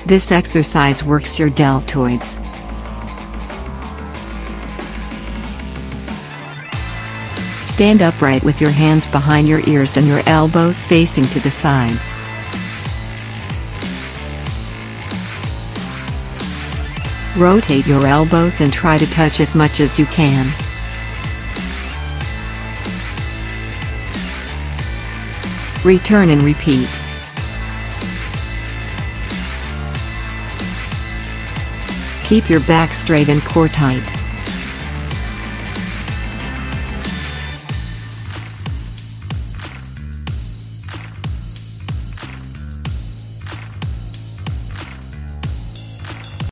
This exercise works your deltoids. Stand upright with your hands behind your ears and your elbows facing to the sides. Rotate your elbows and try to touch as much as you can. Return and repeat. Keep your back straight and core tight.